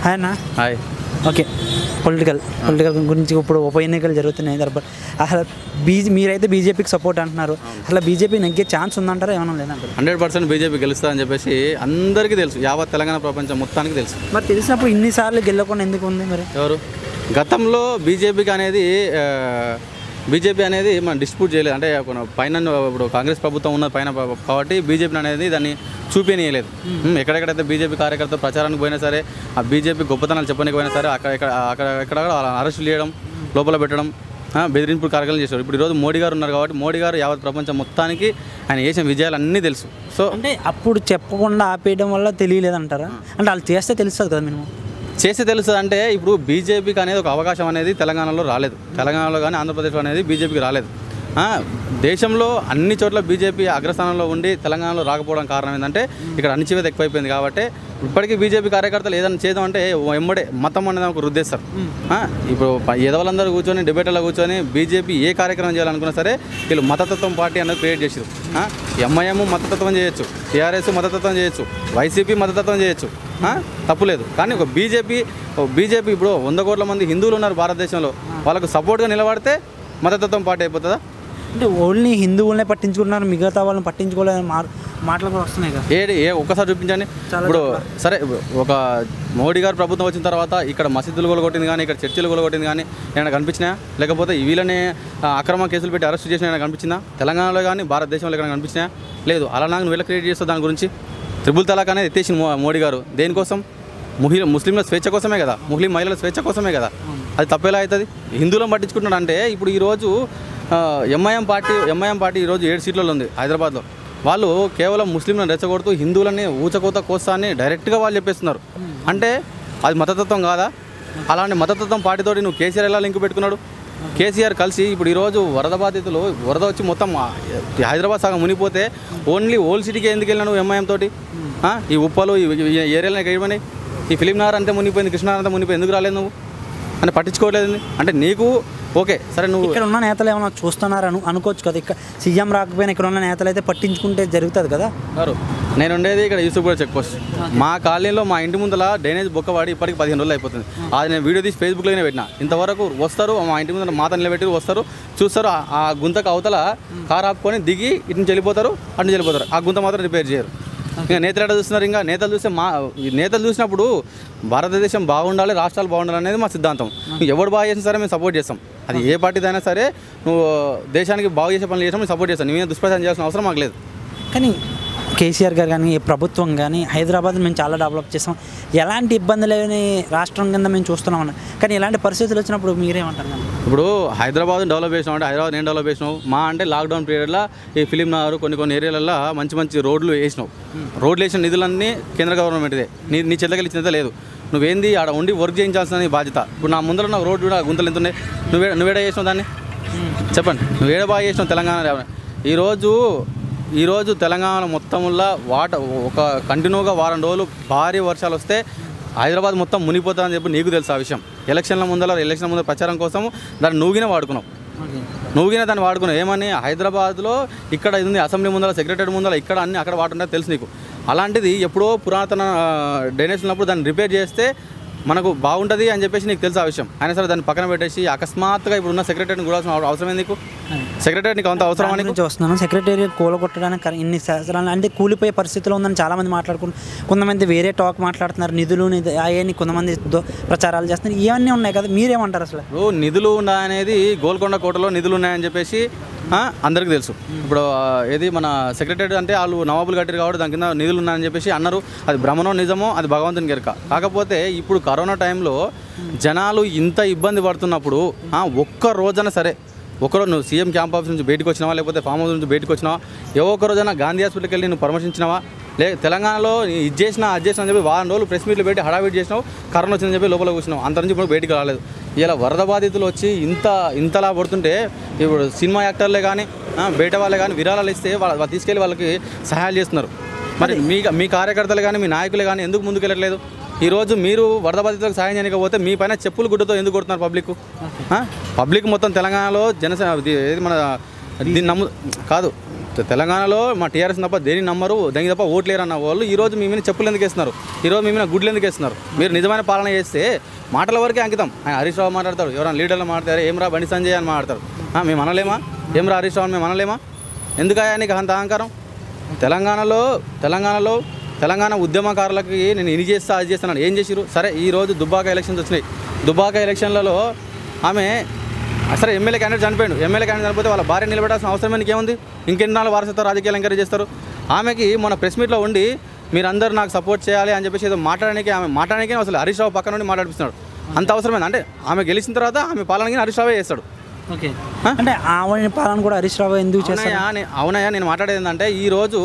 Hi అన్న. Hi. Okay, political గురించి ఇప్పుడు ఉప ఎన్నికలు జరుగుతున్నాయి. అసలు మీరైతే బీజేపీకి సపోర్ట్ అంటున్నారు. అసలు బీజేపీ నెగ్గే ఛాన్స్ ఉందంటారా, ఏమైనా లేదంటారు? 100% బీజేపీ గెలుస్తుందని చెప్పేసి అందరికీ తెలుసు, యావత్ తెలంగాణ ప్రపంచం మొత్తానికి తెలుసు. మరి తెలిసినప్పుడు ఇన్నిసార్లు గెలవకుండా ఎందుకు ఉంది మరి? ఎవరు గతంలో బీజేపీ అనేది మనం డిస్ప్యూట్ చేయలేదు. అంటే పైన ఇప్పుడు కాంగ్రెస్ ప్రభుత్వం ఉన్న పైన కాబట్టి బీజేపీ అనేది దాన్ని చూపించలేదు. ఎక్కడెక్కడైతే బీజేపీ కార్యకర్తలు ప్రచారానికి పోయినా సరే, ఆ బీజేపీ గొప్పతనాలు చెప్పడానికి పోయినా సరే అక్కడ అరెస్టులు చేయడం, లోపల పెట్టడం, బెదిరింపులు కార్యక్రమాలు చేశారు. ఇప్పుడు ఈరోజు మోడీ గారు ఉన్నారు కాబట్టి మోడీ గారు యావత్ ప్రపంచం మొత్తానికి ఆయన చేసిన విజయాలు అన్నీ తెలుసు. సో అంటే అప్పుడు చెప్పకుండా ఆపేయడం వల్ల తెలియలేదంటారా? అంటే వాళ్ళు చేస్తే తెలుస్తుంది కదా, మినిమం చేస్తే తెలుస్తుంది. అంటే ఇప్పుడు బీజేపీకి అనేది ఒక అవకాశం అనేది తెలంగాణలో రాలేదు. తెలంగాణలో కానీ ఆంధ్రప్రదేశ్లో అనేది బీజేపీకి రాలేదు. దేశంలో అన్ని చోట్ల బీజేపీ అగ్రస్థానంలో ఉండి తెలంగాణలో రాకపోవడం కారణం ఏంటంటే ఇక్కడ అణచివేత ఎక్కువైపోయింది. కాబట్టి ఇప్పటికీ బీజేపీ కార్యకర్తలు ఏదైనా చేద్దాం అంటే ఎంబడే మతం అనేది ఒక రుద్దేస్తారు. ఇప్పుడు ఎదవలందరూ కూర్చొని డిబేట్లో కూర్చొని బీజేపీ ఏ కార్యక్రమం చేయాలనుకున్నా సరే వీళ్ళు మతతత్వం పార్టీ అనేది క్రియేట్ చేసారు. ఎంఐఎం మతతత్వం చేయొచ్చు, టీఆర్ఎస్ మతతత్వం చేయొచ్చు, వైసీపీ మతతత్వం చేయొచ్చు, తప్పులేదు. కానీ ఒక బీజేపీ ఇప్పుడు 100 కోట్ల మంది హిందువులు ఉన్నారు భారతదేశంలో, వాళ్ళకు సపోర్ట్గా నిలబడితే మతతత్వం పార్టీ అయిపోతుందా? అంటే ఓన్లీ హిందువులనే పట్టించుకుంటున్నారు, మిగతా వాళ్ళని పట్టించుకోలేదని మాటలు కూడా వస్తున్నాయి కదా. ఒక్కసారి చూపించండి. ఇప్పుడు సరే, ఒక మోడీ గారు ప్రభుత్వం వచ్చిన తర్వాత ఇక్కడ మసీదులు కూడా కొట్టింది కానీ, ఇక్కడ చర్చిలు కూడా కొట్టింది కానీ ఏమైనా కనిపించినా? లేకపోతే వీళ్ళని అక్రమ కేసులు పెట్టి అరెస్ట్ చేసిన ఏమైనా కనిపించిందా? తెలంగాణలో కానీ భారతదేశంలో ఎక్కడ కనిపించినా? లేదు. అలా నాకు నువ్వు క్రియేట్ చేస్తావు దాని గురించి. త్రిబుల్ తలాక్ అనేది ఎత్తేసింది మోడీ గారు. దేనికోసం? ముస్లింల స్వేచ్ఛ కోసమే కదా, ముస్లిం మహిళల స్వేచ్ఛ కోసమే కదా. అది తప్పేలా అవుతుంది? హిందువులను పట్టించుకుంటున్నాడు అంటే ఇప్పుడు ఈరోజు ఎంఐఎం పార్టీ ఈరోజు 7 సీట్లలో ఉంది హైదరాబాద్లో. వాళ్ళు కేవలం ముస్లింలను రెచ్చగొడుతూ హిందువులని ఊచకోత కోస్తాన్ని డైరెక్ట్గా వాళ్ళు చెప్పేస్తున్నారు. అంటే అది మతతత్వం కాదా? అలాంటి మతతత్వం పార్టీతోటి నువ్వు కేసీఆర్ ఎలా లింక్ పెట్టుకున్నాడు? కేసీఆర్ కలిసి ఇప్పుడు ఈరోజు వరద బాధితులు వరద వచ్చి మొత్తం హైదరాబాద్ సగం మునిగిపోతే ఓన్లీ ఓల్డ్ సిటీకి ఎందుకు వెళ్ళినా నువ్వు ఎంఐఎం తోటి? ఈ ఉప్పలు ఈ ఏరియాలో ఏమని ఈ ఫిలింనగర్ అంతా మునిగిపోయింది, కృష్ణానగర్ అంతా మునిగిపోయింది, ఎందుకు రాలేదు నువ్వు అని పట్టించుకోవట్లేదు? అంటే నీకు ఓకే సరే, నువ్వు ఇక్కడ ఉన్న నేతలు ఏమైనా చూస్తున్నారని అనుకోవచ్చు కదా. ఇక్కడ సీఎం రాకపోయినా ఇక్కడ ఉన్న నేతలు అయితే పట్టించుకుంటే జరుగుతుంది కదా. నేను ఉండేది ఇక్కడ యూసుఫ్గూడ చెక్ పోస్ట్. మా కాలనీలో మా ఇంటి ముందర డ్రైనేజ్ బొక్కవాడి ఇప్పటికి 15 రోజులు అయిపోతుంది. అది నేను వీడియో తీసి ఫేస్బుక్లోనే పెట్టినా. ఇంతవరకు వస్తారు, మా ఇంటి ముందర మాత నిలబెట్టి వస్తారు, చూస్తారు, ఆ గుంతకు అవతల కారు ఆపుకొని దిగి ఇటు నుంచి వెళ్ళిపోతారు, అటు నుంచి వెళ్ళిపోతారు. ఆ గుంత మాత్రం రిపేర్ చేయరు. ఇంకా నేతలు ఎక్కడ చూస్తున్నారు? ఇంకా నేతలు చూసినప్పుడు భారతదేశం బాగుండాలి, రాష్ట్రాలు బాగుండాలి అనేది మా సిద్ధాంతం. ఎవరు బాగా చేసినా సరే మేము సపోర్ట్ చేస్తాం. అది ఏ పార్టీదైనా సరే నువ్వు దేశానికి బాగు చేసే పనులు చేసినా మేము సపోర్ట్ చేస్తాం. నువ్వే దుష్ప్రచారం చేయాల్సిన అవసరం మాకు లేదు. కానీ కేసీఆర్ గారు కానీ ప్రభుత్వం కానీ హైదరాబాద్ మేము చాలా డెవలప్ చేస్తాం, ఎలాంటి ఇబ్బంది లేని రాష్ట్రం కింద మేము చూస్తున్నామన్నా. కానీ ఇలాంటి పరిస్థితులు వచ్చినప్పుడు మీరేమంటారు? ఇప్పుడు హైదరాబాద్ డెవలప్ చేసినావు అంటే హైదరాబాద్ నేను డెవలప్ చేసినావు. మా అంటే లాక్డౌన్ పీరియడ్లో ఈ ఫిలిం నగర్ కొన్ని ఏరియాలలో మంచి రోడ్లు వేసినావు. రోడ్లు వేసిన నిధులన్నీ కేంద్ర గవర్నమెంట్దే, నీ చెల్లెకి ఇచ్చినంత లేదు. నువ్వేంది ఆడ ఉండి వర్క్ చేయించాల్సిన బాధ్యత. ఇప్పుడు నా ముందర నాకు రోడ్డు కూడా గుంతలు ఎంత ఉన్నాయి, నువ్వేడా చేసినావు దాన్ని చెప్పండి. నువ్వేడా బాగా చేసినావు తెలంగాణ? ఈరోజు తెలంగాణ మొత్తంలో ఒక కంటిన్యూగా వారం రోజులు భారీ వర్షాలు వస్తే హైదరాబాద్ మొత్తం మునిగిపోతుందని చెప్పి నీకు తెలుసు ఆ విషయం. ఎలక్షన్ ముందర ప్రచారం కోసం దాన్ని నువ్వుగినే వాడుకున్నావు. ఏమని హైదరాబాద్లో ఇక్కడ ఉంది అసెంబ్లీ ముందర, సెక్రటరీ ముందర, ఇక్కడ అన్ని అక్కడ వాటర్ ఉంటే తెలుసు నీకు. అలాంటిది ఎప్పుడో పురాతన డ్రైనేజ్ ఉన్నప్పుడు దాన్ని రిపేర్ చేస్తే మనకు బాగుంటుంది అని చెప్పేసి నీకు తెలుసు ఆ విషయం. అయినా సరే దాన్ని పక్కన పెట్టేసి అకస్మాత్తుగా ఇప్పుడున్న సెక్రటరీని కూడా అవసరం నీకు? సెక్రటరీ నీకు అంత అవసరం అని వస్తున్నాను. సెక్రటరీ కూలగొట్టడానికి ఇన్ని సంవత్సరాలు అంటే కూలిపోయే పరిస్థితిలో ఉందని చాలామంది మాట్లాడుకుంటున్నారు. కొంతమంది వేరే టాక్ మాట్లాడుతున్నారు, నిధులు అయ్యని కొంతమంది ప్రచారాలు చేస్తున్నారు. ఇవన్నీ ఉన్నాయి కదా, మీరేమంటారు? అసలు నిధులు ఉన్నాయనేది గోల్కొండ కోటలో నిధులు ఉన్నాయని చెప్పేసి అందరికీ తెలుసు. ఇప్పుడు ఏది మన సెక్రటరీ అంటే వాళ్ళు నవాబులు కట్టారు కాబట్టి దాని కింద నిధులు ఉన్నాయని చెప్పేసి అన్నారు. అది భ్రమణో నిజమో అది భగవంతుని గెరక. కాకపోతే ఇప్పుడు కరోనా టైంలో జనాలు ఇంత ఇబ్బంది పడుతున్నప్పుడు ఒక్క రోజైనా సరే, ఒకరోజు నువ్వు సీఎం క్యాంప్ ఆఫీస్ నుంచి బయటకు వచ్చినావా, లేకపోతే ఫామ్ హౌస్ నుంచి బయటకు వచ్చినావా, ఒక్క రోజైనా గాంధీ హాస్పిటల్కి వెళ్ళి నువ్వు పరామర్శించినావా? తెలంగాణలో ఇది చేసినా అది చేసినా అని చెప్పి వారం రోజులు ప్రెస్ మీట్లు పెట్టి హడావిడి చేసినావు, కరోనా వచ్చిందని చెప్పి లోపల కూర్చున్నావు. అంత నుంచి ఇప్పుడు బయటికి రాలేదు. ఇలా వరద బాధితులు వచ్చి ఇంతలా పడుతుంటే ఇప్పుడు సినిమా యాక్టర్లే కానీ బయట వాళ్ళే కానీ విరాళాలు ఇస్తే వాళ్ళు తీసుకెళ్ళి వాళ్ళకి సహాయాలు చేస్తున్నారు. మరి మీ కార్యకర్తలు కానీ మీ నాయకులే కానీ ఎందుకు ముందుకు వెళ్ళట్లేదు? ఈరోజు మీరు వరద బాధితులకు సాయం చేయకపోతే మీ పైన చెప్పులు గుడ్డతో ఎందుకు కొడుతున్నారు పబ్లిక్ మొత్తం తెలంగాణలో ఏది మన దీన్ని కాదు తెలంగాణలో మా టీఆర్ఎస్ తప్ప దేని నమ్మరు, దానికి తప్ప ఓట్లేరు అన్న వాళ్ళు ఈరోజు మీ మీద చెప్పులు ఎందుకు వేస్తున్నారు, ఈరోజు మీ మీద గుడ్లు ఎందుకు వేస్తున్నారు? మీరు నిజమైన పాలన చేస్తే మాటల వరకే అంకితం. ఆయన హరీష్ రావు మాట్లాడతాడు, ఎవరైనా లీడర్లు మాట్లాడతారు, ఏమరా బండి సంజయ్ అని మాట్లాడతారు. మేము అనలేమా? ఏమరా హరీష్ రావు మేము అనలేమా? ఎందుకయ్యా నీకు అంత అహంకారం? తెలంగాణ ఉద్యమకారులకి నేను ఇది చేస్తా అది చేస్తాను ఏం చేసిరు? సరే ఈరోజు దుబ్బాక ఎలక్షన్స్ వచ్చినాయి. దుబ్బాక ఎలక్షన్లలో ఆమె సరే ఎమ్మెల్యే క్యాండిడేట్ చనిపోయాడు. ఎమ్మెల్యే క్యాండిడేట్ చనిపోతే వాళ్ళ భార్య నిలబెట్టాల్సిన అవసరం ఇంకేముంది? ఇంకెన్ని నాలుగు వారసత్వ రాజకీయాలు ఎంకరేజ్ చేస్తారు? ఆమెకి మన ప్రెస్ మీట్లో ఉండి మీరందరూ నాకు సపోర్ట్ చేయాలి అని చెప్పేసి ఏదో మాట్లాడడానికి అసలు హరీష్ రావు పక్క నుండి మాట్లాడిస్తున్నాడు. అంత అవసరమైంది అంటే ఆమె గెలిచిన తర్వాత ఆమె పాలనకి హరీష్ రావే చేస్తాడు. ఓకే, అంటే ఆవిడ పాలన కూడా హరీష్ రావు ఎందుకు చేస్తాడు? అవునయ్యా, నేను మాట్లాడేది ఏంటంటే ఈరోజు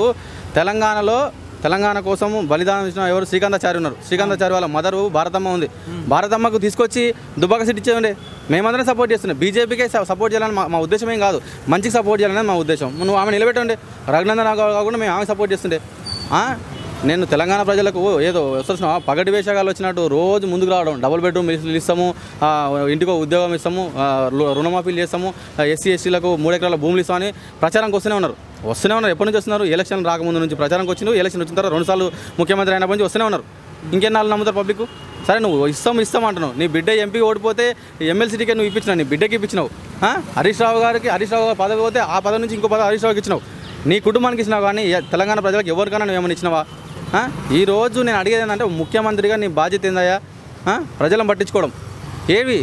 తెలంగాణ కోసం బలిదానం ఇచ్చిన ఎవరు శ్రీకాంతాచారి ఉన్నారు. శ్రీకాంతాచారి వాళ్ళ మదరు భారతమ్మ ఉంది. భారతమ్మకు తీసుకొచ్చి దుబ్బాక సీట్ ఇచ్చేయండి. మేమందరం సపోర్ట్ చేస్తున్నాం. బీజేపీకే సపోర్ట్ చేయాలని మా ఉద్దేశం ఏం కాదు, మంచికి సపోర్ట్ చేయాలనేది మా ఉద్దేశం. నువ్వు ఆమె నిలబెట్టండి. రఘునందన్ కాకుండా మేము ఆమె సపోర్ట్ చేస్తుండే. నేను తెలంగాణ ప్రజలకు ఏదో వస్తున్నా పగటి వేషగాలు వచ్చినట్టు రోజు ముందుకు రావడం, డబుల్ బెడ్రూమ్ ఇస్తాము, ఇంటికో ఉద్యోగం ఇస్తాము, రుణమాఫీలు చేస్తాము, ఎస్సీ ఎస్టీలకు 3 ఎకరాల భూములు ఇస్తామని ప్రచారంకి వస్తూనే ఉన్నారు. ఎప్పటి నుంచి వస్తున్నారు? ఎలక్షన్ రాకముందు నుంచి ప్రచారంకి వచ్చిండు. ఎలక్షన్ వచ్చిన తర్వాత 2 సార్లు ముఖ్యమంత్రి అయినప్పటి నుంచి వస్తూనే ఉన్నారు. ఇంకెన్నాళ్ళు నమ్ముతారు పబ్లిక్? సరే నువ్వు ఇస్తాం అంటున్నావు. నీ బిడ్డ ఎంపీ ఓడిపోతే ఎమ్మెల్సీ టికెట్ నువ్వు ఇప్పించినావు, నీ బిడ్డకి ఇప్పించినావు. హరీష్ రావు గారు పదవి పోతే ఆ పదవి నుంచి ఇంకో పదవి హరీష్ రావుకి ఇచ్చినావు. నీ కుటుంబానికి ఇచ్చినావు, కానీ తెలంగాణ ప్రజలకు ఎవరికైనా నువ్వు ఏమైనా ఇచ్చినావా? ఈరోజు నేను అడిగేది ఏంటంటే ముఖ్యమంత్రిగా నీ బాధ్యత ఏందయ్యా? ప్రజలను పట్టించుకోవడం ఏవి?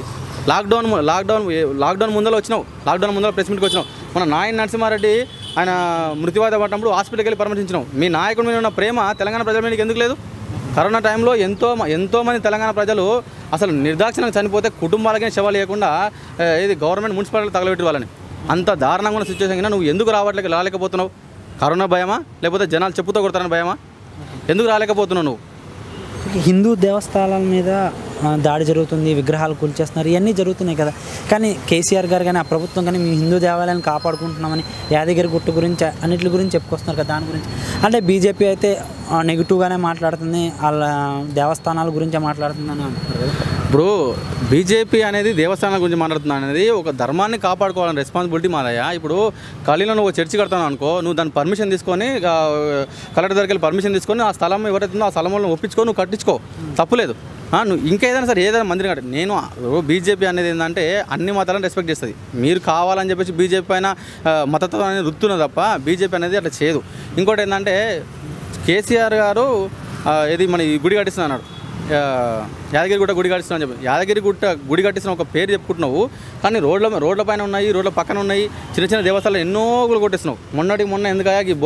లాక్డౌన్ ముందర వచ్చినావు, లాక్డౌన్ ముందర ప్రెస్ మీట్కి వచ్చినావు. మన నాయన నరసింహారెడ్డి ఆయన మృత్యువాత పడినప్పుడు హాస్పిటల్కి వెళ్ళి పరామర్శించినావు. మీ నాయకుడి మీద ఉన్న ప్రేమ తెలంగాణ ప్రజల మీద ఎందుకు లేదు? కరోనా టైంలో ఎంతోమంది తెలంగాణ ప్రజలు అసలు నిర్దాక్షిణంగా చనిపోతే కుటుంబాలకే శవాలు లేకుండా ఏది గవర్నమెంట్ మున్సిపాలిటీ తగలబెట్టి వాళ్ళని అంత దారుణంగా ఉన్న సిచ్యువేషన్ అయినా నువ్వు ఎందుకు రాలేకపోతున్నావు? కరోనా భయమా, లేకపోతే జనాలు చెప్పుతో కొడతారని భయమా? ఎందుకు రాలేకపోతున్నావు నువ్వు? హిందూ దేవస్థానాల మీద దాడి జరుగుతుంది, విగ్రహాలు కూల్చేస్తున్నారు, ఇవన్నీ జరుగుతున్నాయి కదా. కానీ కేసీఆర్ గారు కానీ ఆ ప్రభుత్వం కానీ మేము హిందూ దేవాలయాన్ని కాపాడుకుంటున్నామని యాదగిరి గుట్టు గురించి అన్నిటి గురించి చెప్పుకొస్తున్నారు కదా. దాని గురించి అంటే బీజేపీ అయితే నెగిటివ్గానే మాట్లాడుతుంది, వాళ్ళ దేవస్థానాల గురించే మాట్లాడుతుందని అంటారు కదా. ఇప్పుడు బీజేపీ అనేది దేవస్థానాల గురించి మాట్లాడుతున్నా అనేది ఒక ధర్మాన్ని కాపాడుకోవాలని రెస్పాన్సిబిలిటీ మాదయ్యా. ఇప్పుడు ఖాళీలో నువ్వు చర్చి కడతావు అనుకో, నువ్వు దాన్ని పర్మిషన్ తీసుకొని కలెక్టర్ దగ్గరికి వెళ్ళి పర్మిషన్ తీసుకొని ఆ స్థలం ఎవరైతుందో ఆ స్థలంలో ఒప్పించుకో, నువ్వు కట్టించుకో, తప్పులేదు. నువ్వు ఇంకా ఏదైనా సరే ఏదైనా మందిరం కట్టి నేను బీజేపీ అనేది ఏంటంటే అన్ని మతాలను రెస్పెక్ట్ చేస్తుంది. మీరు కావాలని చెప్పేసి బీజేపీ పైన మతత్వం అనేది రుత్తున్నది తప్ప బీజేపీ అనేది అట్లా చేయదు. ఇంకోటి ఏంటంటే కేసీఆర్ గారు ఏది మన ఈ గుడి కట్టిస్తున్నా అన్నాడు, యాదగిరి గుట్ట గుడి కట్టిస్తున్నా అని చెప్పి. యాదగిరి గుట్ట గుడి కట్టిస్తున్న ఒక పేరు చెప్పుకుంటున్నావు, కానీ రోడ్ల పైన ఉన్నాయి, రోడ్ల పక్కన ఉన్నాయి, చిన్న దేవస్థానాలు ఎన్నో గుళ్ళు కొట్టిస్తున్నావు. మొన్న ఎందుకయ్యా ఈ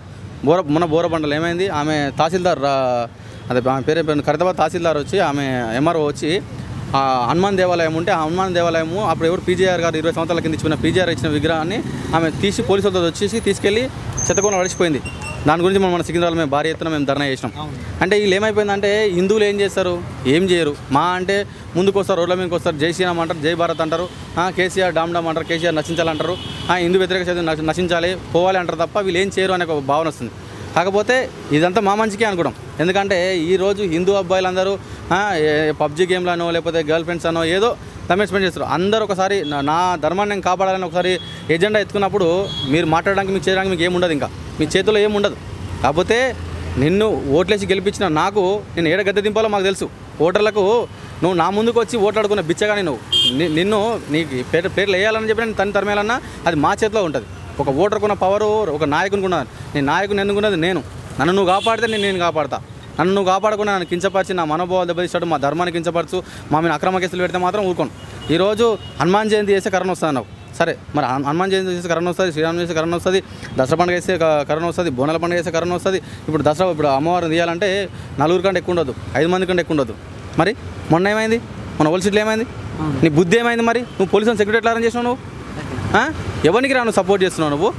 బోరబండల ఏమైంది? ఆమె తహసీల్దార్ అదే ఆమె పేరు ఖైరతాబాద్ తహసీల్దార్ వచ్చి ఆమె ఎంఆర్ఓ వచ్చి హనుమాన్ దేవాలయం ఉంటే ఆ హనుమాన్ దేవాలయము అప్పుడు ఎవరు పీజీఆర్ గారు 20 సంవత్సరాల కింద ఇచ్చిన పీజీఆర్ ఇచ్చిన విగ్రహాన్ని ఆమె తీసి పోలీసులతో వచ్చేసి తీసుకెళ్ళి చెత్తకోన నడిచిపోయింది. దాని గురించి మన సికింద్రాబాద్ మేము భారీ ఎత్తున మేము ధర్నా చేసినాం. అంటే వీళ్ళు ఏమైపోయిందంటే హిందువులు ఏం చేస్తారు, ఏం చేయరు. మా అంటే ముందుకు వస్తారు, రోడ్ల మీదకి వస్తారు, జై శ్రీరామ్ అంటారు, జై భారత్ అంటారు, కేసీఆర్ డామ్ అంటారు, కేసీఆర్ నశించాలంటారు, హిందూ వ్యతిరేక చదువు నశించాలి పోవాలి అంటారు తప్ప వీళ్ళు ఏం చేయరు అనే ఒక భావన వస్తుంది. కాకపోతే ఇదంతా మా మంచికే అనుకోవడం. ఎందుకంటే ఈరోజు హిందూ అబ్బాయిలందరూ పబ్జీ గేమ్లనో లేకపోతే గర్ల్ ఫ్రెండ్స్ అనో ఏదో టైం స్పెండ్ చేస్తారు. అందరూ ఒకసారి నా ధర్మాన్ని నేను కాపాడాలని ఒకసారి ఎజెండా ఎత్తుకున్నప్పుడు మీరు మాట్లాడడానికి మీకు చేయడానికి మీకు ఏముండదు, ఇంకా మీ చేతిలో ఏముండదు. కాకపోతే నిన్ను ఓట్లేసి గెలిపించిన నాకు నేను ఏడ గద్దె దింపాలో మాకు తెలుసు. ఓటర్లకు నువ్వు నా ముందుకు వచ్చి ఓట్లాడుకున్న బిచ్చగాని నిన్ను నీకు పేర్లు వేయాలని చెప్పి నేను తరిమేయాలన్నా అది మా చేతిలో ఉంటుంది. ఒక ఓటర్కున్న పవరు ఒక నాయకునికి ఉన్నది. నేను నాయకుని ఎందుకున్నది నేను. నన్ను నువ్వు కాపాడితే నేను కాపాడతా. నన్ను నువ్వు కాపాడకుండా నన్ను కించపరిచి నా మనోభావాలు దెబ్బతీస్తాడు, మా ధర్మాన్ని కించపరచు, మా మీద అక్రమ కేసులు పెడితే మాత్రం ఊరుకోను. ఈరోజు హనుమాన్ జయంతి చేస్తే కరోనా వస్తుంది అన్నావు. సరే మరి హనుమాన్ జయంతి చేస్తే కరోనా వస్తుంది, శ్రీరామ్ చేస్తే కరోనా వస్తుంది, దసరా పండుగ చేస్తే కరోనా వస్తుంది, బోనాల పండుగ చేస్తే కరోనా వస్తుంది. ఇప్పుడు అమ్మవారిని తీయాలంటే 4 కంటే ఎక్కువ ఉండదు, 5 మంది కంటే ఎక్కువ ఉండదు. మరి మొన్న ఏమైంది? మొన్న ఓల్సిట్లో ఏమైంది? నీ బుద్ధి ఏమైంది? మరి నువ్వు పోలీసులను సెక్రటరీ ఎట్లా చేసినావు? నువ్వు ఎవరికి నువ్వు సపోర్ట్ చేస్తున్నావు? నువ్వు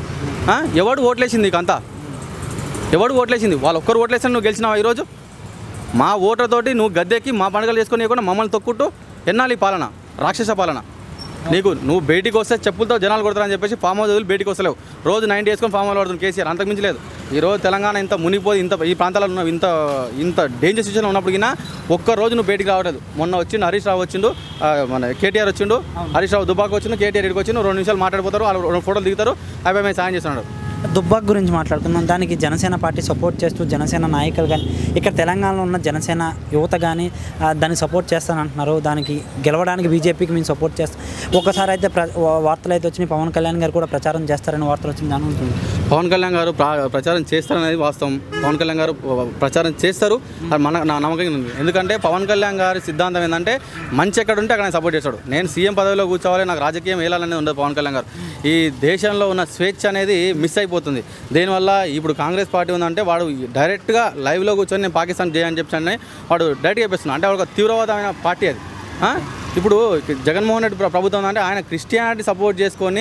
ఎవడు ఓట్లేసింది నీకు? అంతా ఎవడు ఓట్లేసింది? వాళ్ళు ఒక్కరు ఓట్లేసి నువ్వు గెలిచినావా? ఈరోజు మా ఓటర్తోటి నువ్వు గద్దెకి మా పండుగలు చేసుకొని కూడా మమ్మల్ని తొక్కుంటూ ఎన్నాళ్ళు ఈ పాలన, రాక్షస పాలన. నువ్వు బయటికి వస్తే చెప్పులతో జనాలు కొడతారని చెప్పేసి ఫామ్ హౌస్ వదిలి బయటికి వస్తలేవు. రోజు 90 వేసుకొని ఫామ్ హౌస్ పడుతుంది కేసీఆర్, అంతకు మించి లేదు. ఈరోజు తెలంగాణ ఇంత మునిగిపోయి ఈ ప్రాంతాల్లో ఉన్న ఇంత డేంజర్ సిచ్యువేషన్ ఉన్నప్పటికీ ఒక్కరోజు నువ్వు బయటికి రావట్లేదు. మొన్న వచ్చిండు హరీష్ రావు వచ్చిండు, మన కేటీఆర్ వచ్చిండు, హరీష్ రావు దుబాక వచ్చిండు, కేటీఆర్ ఇక్కడికి వచ్చిండు, 2 నిమిషాలు మాట్లాడిపోతారు, వాళ్ళు 2 ఫోటోలు దిగుతారు, అయిపోయి మేము సాయం చేస్తున్నాడు. దుబ్బాక గురించి మాట్లాడుకుందాం. దానికి జనసేన పార్టీ సపోర్ట్ చేస్తూ జనసేన నాయకులు కానీ ఇక్కడ తెలంగాణలో ఉన్న జనసేన యువత కానీ దాన్ని సపోర్ట్ చేస్తానంటున్నారు. దానికి గెలవడానికి బీజేపీకి మేము సపోర్ట్ చేస్తాం. ఒకసారి అయితే వార్తలు అయితే వచ్చినాయి, పవన్ కళ్యాణ్ గారు కూడా ప్రచారం చేస్తారని వార్తలు వచ్చింది. దాని ఉంటుంది పవన్ కళ్యాణ్ గారు ప్రచారం చేస్తారనేది వాస్తవం. పవన్ కళ్యాణ్ గారు ప్రచారం చేస్తారు, అది నా నమ్మకం ఉంది. ఎందుకంటే పవన్ కళ్యాణ్ గారి సిద్ధాంతం ఏంటంటే మంచి ఎక్కడ ఉంటే అక్కడ సపోర్ట్ చేస్తాడు. నేను సీఎం పదవిలో కూర్చోవాలి, నాకు రాజకీయం వేయాలనేది ఉండదు పవన్ కళ్యాణ్ గారు. ఈ దేశంలో ఉన్న స్వేచ్ఛ అనేది మిస్ అయిపోతుంది. దీనివల్ల ఇప్పుడు కాంగ్రెస్ పార్టీ ఉందంటే వాడు డైరెక్ట్గా లైవ్లో కూర్చొని నేను పాకిస్తాన్ చేయని చెప్పి వాడు డైరెక్ట్గా చెప్పేస్తున్నాడు. అంటే ఒక తీవ్రవాదమైన పార్టీ అది. ఇప్పుడు జగన్మోహన్ రెడ్డి ప్రభుత్వం అంటే ఆయన క్రిస్టియానిటీ సపోర్ట్ చేసుకొని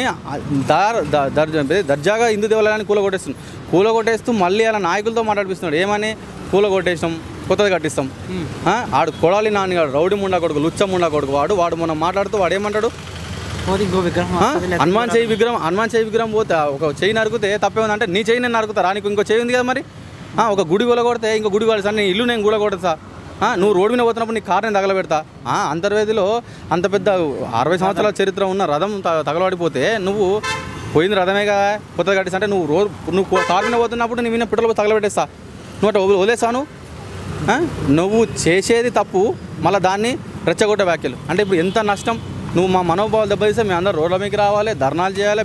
దర్జాగా హిందూ దేవాలయాన్ని కూలగొట్టేస్తూ మళ్ళీ అలా నాయకులతో మాట్లాడిపిస్తున్నాడు. ఏమని కూలగొట్టేసాం, కొత్తది కట్టిస్తాం. ఆడు కొడాలి నాన్నగాడు రౌడీ ముండా కొడుకు, లుచ్చ ముండా కొడుకు వాడు మొన్న మాట్లాడుతూ వాడు ఏమంటాడు, హనుమాన్ చేయి విగ్రహం పోతే ఒక చెయ్యి నరికితే తప్పేముందంటే నీ చెయ్యి నేను నరుకుతా, నీకు ఇంకో చెయ్యి ఉంది కదా మరి. ఒక గుడి కొలగొడితే ఇంకో గుడి కొడతా, నీ ఇల్లు నేను కూలగొడతా, నువ్వు రోడ్డు మీద పోతున్నప్పుడు నీ కారుని తగలబెడతా. అంతర్వేదిలో అంత పెద్ద 60 సంవత్సరాల చరిత్ర ఉన్న రథం తగలబడిపోతే నువ్వు పోయింది రథమే కదా, కొత్తగా కట్టిస్తా అంటే నువ్వు కారు మీద పోతున్నప్పుడు నీ మీద పెట్రోల్ తగలబెట్టేస్తా, నువ్వు అట్లా వదిలేస్తాను. నువ్వు చేసేది తప్పు, మళ్ళీ దాన్ని రెచ్చగొట్టే వ్యాఖ్యలు. అంటే ఇప్పుడు ఎంత నష్టం. నువ్వు మా మనోభావాలు దెబ్బతీస్తే మేము అందరూ రోడ్ల మీదకి రావాలి, ధర్నాలు చేయాలి,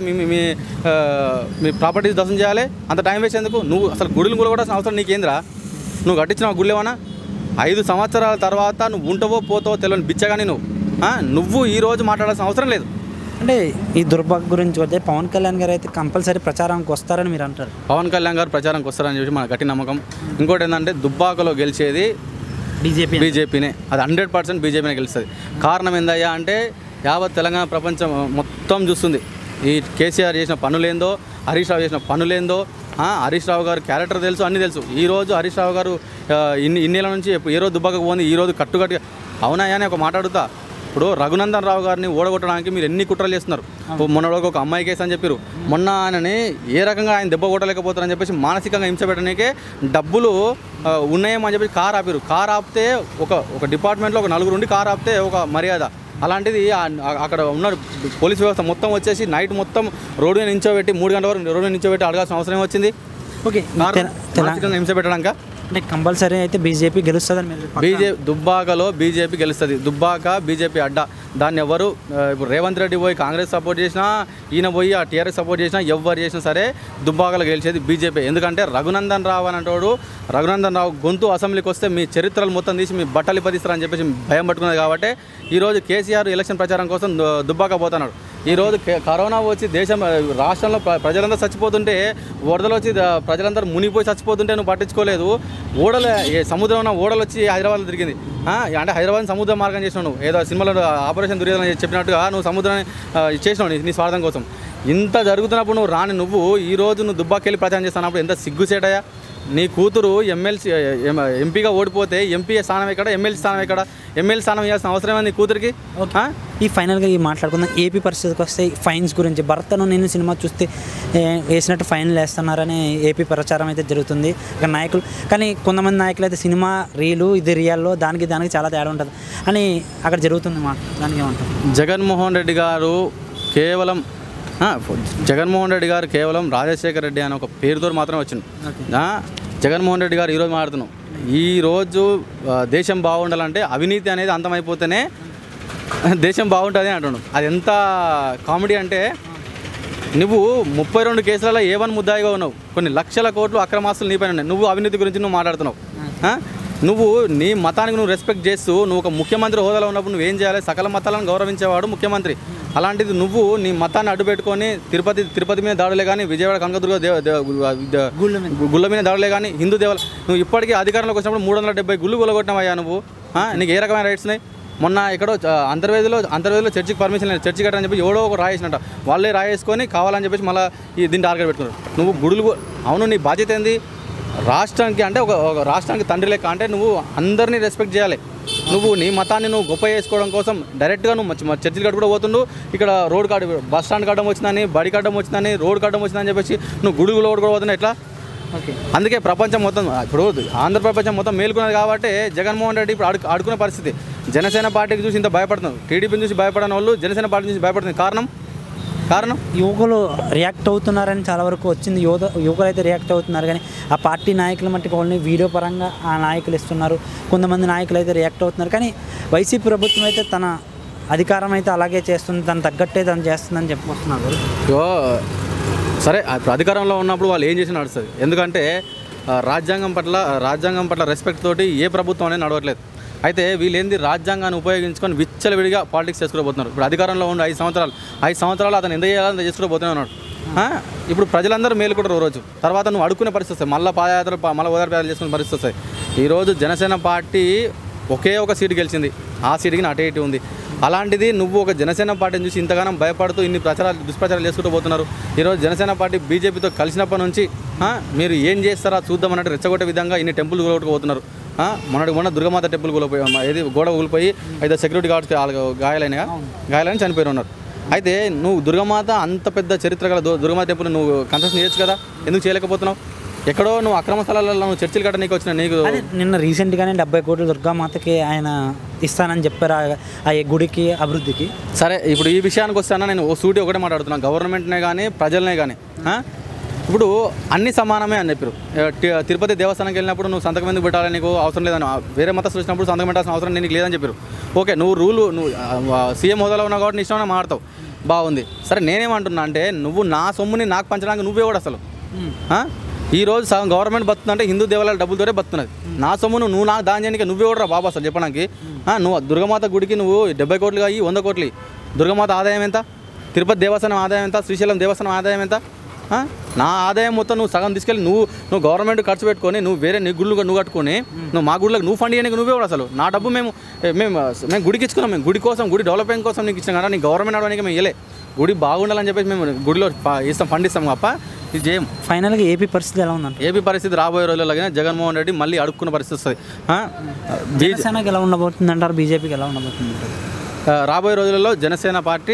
మీ ప్రాపర్టీస్ దర్శనం చేయాలి. అంత టైం వేస్ట్ ఎందుకు? నువ్వు అసలు గుడులు కూడా అవసరం నీకేంద్రా? నువ్వు కట్టించిన గుళ్ళు ఏమన్నా 5 సంవత్సరాల తర్వాత నువ్వు ఉంటవో పోతావో తెలియని బిచ్చగాని నువ్వు ఈరోజు మాట్లాడాల్సిన అవసరం లేదు. అంటే ఈ దుర్భాగ్య గురించి వస్తే పవన్ కళ్యాణ్ గారు అయితే కంపల్సరీ ప్రచారానికి వస్తారని మీరు అంటారు. పవన్ కళ్యాణ్ గారు ప్రచారానికి వస్తారని చెప్పి మన గట్టి నమ్మకం. ఇంకోటి ఏంటంటే దుబ్బాకలో గెలిచేది బీజేపీనే, అది 100% బీజేపీనే గెలుస్తుంది. కారణం ఏందయ్యా అంటే యావత్ తెలంగాణ ప్రపంచం మొత్తం చూస్తుంది ఈ కేసీఆర్ చేసిన పనులేందో, హరీష్ రావు చేసిన పనులేందో. హరీష్ రావు గారు క్యారెక్టర్ తెలుసు, అన్నీ తెలుసు. ఈరోజు హరీష్ రావు గారు ఇన్నేళ్ళ నుంచి ఏ రోజు దుబ్బాకకు పోయింది, ఈరోజు కట్టుకట్టుగా అవునాయా అని ఒక మాట అడుగుతా. ఇప్పుడు రఘునందన్ రావు గారిని ఓడగొట్టడానికి మీరు ఎన్ని కుట్రలు చేస్తున్నారు. మొన్నటికి ఒక అమ్మాయి కేసు అని చెప్పారు. మొన్న ఆయనని ఏ రకంగా ఆయన దెబ్బ కొట్టలేకపోతారని చెప్పేసి మానసికంగా హింస పెట్టడానికే డబ్బులు ఉన్నాయేమో అని చెప్పి కారు ఆపారు. కారు ఆపితే ఒక డిపార్ట్మెంట్లో ఒక 4 ఉండి కారు ఆపితే ఒక మర్యాద. అలాంటిది అక్కడ ఉన్న పోలీస్ వ్యవస్థ మొత్తం వచ్చేసి నైట్ మొత్తం రోడ్డు మీద నించోబెట్టి 3 గంటల వరకు రోడ్డు మీద నించోబెట్టి అడగాల్సిన అవసరం వచ్చింది. ఓకే, హింస పెట్టడాక అంటే కంపల్సరీ అయితే బీజేపీ గెలుస్తుంది. దుబ్బాకలో బీజేపీ గెలుస్తుంది. దుబ్బాక బీజేపీ అడ్డా. దాన్ని ఎవరు ఇప్పుడు రేవంత్ రెడ్డి పోయి కాంగ్రెస్ సపోర్ట్ చేసినా, ఈయన పోయి ఆ టీఆర్ఎస్ సపోర్ట్ చేసినా, ఎవరు చేసినా సరే దుబ్బాకలో గెలిచేది బీజేపీ. ఎందుకంటే రఘునందన్ రావు అంటోడు, రఘునందన్ రావు గొంతు అసెంబ్లీకి వస్తే మీ చరిత్రలు మొత్తం తీసి మీ బట్టలు పదిస్తారని చెప్పేసి భయం పట్టుకున్నది. కాబట్టి ఈరోజు కేసీఆర్ ఎలక్షన్ ప్రచారం కోసం దుబ్బాక పోతున్నాడు. ఈరోజు కరోనా వచ్చి రాష్ట్రంలో ప్రజలందరూ చచ్చిపోతుంటే, వరదలు వచ్చి ప్రజలందరూ మునిగిపోయి చచ్చిపోతుంటే నువ్వు పట్టించుకోలేదు. సముద్రం ఉన్న ఓడలు వచ్చి హైదరాబాద్లో తిరిగింది. అంటే హైదరాబాద్ సముద్ర మార్గం చేసినావు నువ్వు. ఏదో సినిమాలో ఆపరేషన్ దుర్యోధన చెప్పినట్టుగా నువ్వు సముద్రాన్ని చేసినావు నీ స్వార్థం కోసం. ఇంత జరుగుతున్నప్పుడు నువ్వు ఈరోజు నువ్వు దుబ్బాకెళ్ళి ప్రచారం చేస్తున్నప్పుడు ఎంత సిగ్గుసేటయా. నీ కూతురు ఎంపీగా ఓడిపోతే ఎంపీ స్థానం ఎక్కడ, ఎమ్మెల్యే స్థానం ఎక్కడ? ఎమ్మెల్యే స్థానం ఇవ్వాల్సిన అవసరమే నీ కూతురికి. ఈ ఫైనల్గా మాట్లాడుకుందాం ఏపీ పరిస్థితికి వస్తే ఫైన్స్ గురించి. భర్తను నేను సినిమా చూస్తే వేసినట్టు ఫైన్లు వేస్తున్నారని ఏపీ ప్రచారం అయితే జరుగుతుంది ఇక నాయకులు. కానీ కొంతమంది నాయకులు అయితే సినిమా రీలు ఇది రియల్లో దానికి చాలా తేడా ఉంటుంది అని అక్కడ జరుగుతుంది. దానికి ఏమంటారు? జగన్మోహన్ రెడ్డి గారు కేవలం రాజశేఖర రెడ్డి అనే ఒక పేరుతో మాత్రమే వచ్చింది. జగన్మోహన్ రెడ్డి గారు ఈరోజు మాట్లాడుతున్నాం. ఈరోజు దేశం బాగుండాలంటే అవినీతి అనేది అంతమైపోతేనే దేశం బాగుంటుంది అంటున్నాడు. అది ఎంత కామెడీ అంటే, నువ్వు 32 కేసులలో A1 ముద్దాయిగా ఉన్నావు. కొన్ని లక్షల కోట్లు అక్రమాస్తులు నీ పైన ఉన్నాయి. నువ్వు అవినీతి గురించి నువ్వు మాట్లాడుతున్నావు. నువ్వు నీ మతానికి నువ్వు రెస్పెక్ట్ చేస్తూ నువ్వు ఒక ముఖ్యమంత్రి హోదాలో ఉన్నప్పుడు నువ్వేం చేయాలి? సకల మతాలను గౌరవించేవాడు ముఖ్యమంత్రి. అలాంటిది నువ్వు నీ మతాన్ని అడ్డుపెట్టుకొని తిరుపతి మీద దాడులే కానీ, విజయవాడ కనకదుర్గ గుళ్ళ మీద దాడులే కానీ, హిందూ దేవాలయం నువ్వు ఇప్పటికీ అధికారంలోకి వచ్చినప్పుడు 370 గుళ్ళు కొలగొట్టినవయ్యా నువ్వు. నీకు ఏ రకమైన రైట్స్ ఉన్నాయి? మొన్న ఎక్కడో అంతర్వేదిలో చర్చికి పర్మిషన్ లేదు, చర్చి కట్టని చెప్పి ఎవడో ఒక రాయేసినట్ట. వాళ్ళే రాయేసుకొని కావాలని చెప్పేసి మళ్ళీ దీన్ని టార్గెట్ పెట్టుకున్నారు. నువ్వు గుడులు అవును, నీ బాధ్యత ఏంది? రాష్ట్రానికి అంటే ఒక రాష్ట్రానికి తండ్రి లెక్క. అంటే నువ్వు అందరినీ రెస్పెక్ట్ చేయాలి. నువ్వు నీ మతాన్ని నువ్వు గొప్ప చేసుకోవడం కోసం డైరెక్ట్గా నువ్వు చర్చిలు కట్టు కూడా పోతుండు. ఇక్కడ రోడ్ బస్ స్టాండ్ కట్టడం వచ్చిందని, బడి కట్టడం వచ్చిందని, రోడ్ కట్టడం వచ్చిందని చెప్పేసి నువ్వు గుడుగులో కూడా పోతున్నా ఎట్లా? అందుకే ప్రపంచం మొత్తం ఇప్పుడు ఆంధ్ర ప్రపంచం మొత్తం మేలుకున్నది. కాబట్టి జగన్మోహన్ రెడ్డి ఇప్పుడు ఆడుకునే పరిస్థితి. జనసేన పార్టీకి చూసి ఇంత భయపడుతున్నారు, టీడీపీని చూసి భయపడని వాళ్ళు జనసేన పార్టీ చూసి భయపడుతుంది. కారణం కారణం యువకులు రియాక్ట్ అవుతున్నారని చాలా వరకు వచ్చింది. యువకులు అయితే రియాక్ట్ అవుతున్నారు, కానీ ఆ పార్టీ నాయకుల మట్టుకు ఓన్లీ వీడియో పరంగా ఆ నాయకులు ఇస్తున్నారు. కొంతమంది నాయకులు అయితే రియాక్ట్ అవుతున్నారు, కానీ వైసీపీ ప్రభుత్వం అయితే తన అధికారం అయితే అలాగే చేస్తుంది, తను తగ్గట్టే తను చేస్తుందని చెప్పుకొస్తున్నారు. సరే ఇప్పుడు అధికారంలో ఉన్నప్పుడు వాళ్ళు ఏం చేసి నడుస్తుంది. ఎందుకంటే రాజ్యాంగం పట్ల రెస్పెక్ట్ తోటి ఏ ప్రభుత్వం అనేది నడవట్లేదు. అయితే వీళ్ళేంది రాజ్యాంగాన్ని ఉపయోగించుకొని విచ్చలవిడిగా పాలిటిక్స్ చేసుకోబోతున్నారు. ఇప్పుడు అధికారంలో ఉండి 5 సంవత్సరాలు అతను ఎంత చేయాలని అంత చేసుకోబోతూనే ఉన్నాడు. ఇప్పుడు ప్రజలందరూ మేలుకుంటారు రోజు, తర్వాత నువ్వు అడుక్కునే పరిస్థితి వస్తాయి, మళ్ళీ ఓదార్పాయాలు చేసుకునే పరిస్థితి వస్తాయి. ఈరోజు జనసేన పార్టీ ఒకే ఒక సీటు గెలిచింది, ఆ సీటుకి అటు ఇటు ఉంది. అలాంటిది నువ్వు ఒక జనసేన పార్టీని చూసి ఇంతగానం భయపడుతూ ఇన్ని దుష్ప్రచారాలు చేసుకుంటూ పోతున్నారు. ఈరోజు జనసేన పార్టీ బీజేపీతో కలిసినప్పటి నుంచి మీరు ఏం చేస్తారా చూద్దామన్నట్టు రెచ్చగొట్టే విధంగా ఇన్ని టెంపుల్ కూలగొట్టుకుపోతున్నారు. మొన్న దుర్గమాత టెంపుల్ కూలిపోయి ఏది గోడ కూలిపోయి అయితే సెక్యూరిటీ గార్డ్స్ గాయాలని చనిపోయి ఉన్నారు. అయితే నువ్వు దుర్గమాత అంత పెద్ద చరిత్ర గల దుర్గమాత టెంపుల్ నువ్వు కన్స్ట్రక్షన్ చేయొచ్చు కదా, ఎందుకు చేయలేకపోతున్నావు? ఎక్కడో నువ్వు అక్రమ స్థలాలలో నువ్వు చర్చలు కట్టడానికి వచ్చిన నీకు నిన్న రీసెంట్గానే 70 కోట్లు దుర్గామాతకి ఆయన ఇస్తానని చెప్పారు, ఆ గుడికి అభివృద్ధికి. సరే ఇప్పుడు ఈ విషయానికి వస్తానా, నేను సూటి ఒకటే మాట్లాడుతున్నాను, గవర్నమెంట్నే కానీ ప్రజలనే కానీ. ఇప్పుడు అన్ని సమానమే అని చెప్పారు. తిరుపతి దేవస్థానానికి వెళ్ళినప్పుడు నువ్వు సంతకం ఎందుకు పెట్టాలని నీకు అవసరం లేదని, వేరే మతస్థులు వచ్చినప్పుడు సంతకం పెట్టాల్సిన అవసరం నీకు లేదని చెప్పారు. ఓకే, నువ్వు సీఎం హోదాలో ఉన్నావు కాబట్టి నీ ఇష్టం మాట్లాడతావు, బాగుంది. సరే నేనేమంటున్నా అంటే నువ్వు నా సొమ్ముని నాకు పంచడానికి నువ్వే కూడా అసలు ఈరోజు సగం గవర్నమెంట్ బతుందంటే హిందూ దేవాలయాల డబ్బులతోనే బతున్నది. నా సొమ్మును నువ్వు నాకు దాని చేయడానికి నువ్వే కూడా బాబా అసలు చెప్పడానికి. నువ్వు దుర్గమాత గుడికి నువ్వు 70 కోట్లు అయ్యి 100 కోట్లు. దుర్గమాత ఆదాయం ఎంత? తిరుపతి దేవస్థానం ఆదాయం ఎంత? శ్రీశైలం దేవస్థానం ఆదాయం ఎంత? నా ఆదాయం మొత్తం నువ్వు సగం తీసుకెళ్ళి నువ్వు గవర్నమెంట్ ఖర్చు పెట్టుకొని నువ్వు వేరే నీ గుళ్ళు నువ్వు కట్టుకొని నువ్వు మా గుళ్ళకి నువ్వు ఫండ్ చేయడానికి నువ్వే కూడా అసలు. నా డబ్బు మేము గుడికి ఇచ్చుకున్నాం, మేము గుడి కోసం గుడి డెవలప్మెంట్ కోసం నీకు ఇచ్చాం కదా, నీ గవర్నమెంట్ నడవడానికి మేము ఇవ్వలే. గుడి బాగుండాలని చెప్పేసి మేము గుడిలో ఫండ్ ఇస్తాం తప్ప ఇది చేయం. ఫైనల్గా ఏపీ పరిస్థితి ఎలా ఉందంటే, ఏపీ పరిస్థితి రాబోయే రోజుల్లో జగన్మోహన్ రెడ్డి మళ్ళీ అడుక్కున్న పరిస్థితి వస్తుంది. జనసేనకి ఎలా ఉండబోతుంది అంటారు, బీజేపీకి ఎలా ఉండబోతుంది? రాబోయే రోజులలో జనసేన పార్టీ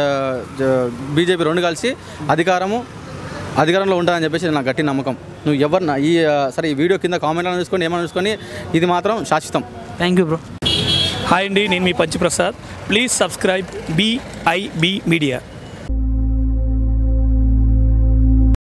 బీజేపీ రెండు కలిసి అధికారంలో ఉంటుందని చెప్పేసి నాకు గట్టి నమ్మకం. నువ్వు ఎవరిన సరే ఈ వీడియో కింద కామెంట్లను చూసుకొని ఏమైనా చూసుకొని ఇది మాత్రం శాశ్వతం. Thank you bro. హాయ్ అండి, నేను మీ Panchi Prasad. Please subscribe BIB media.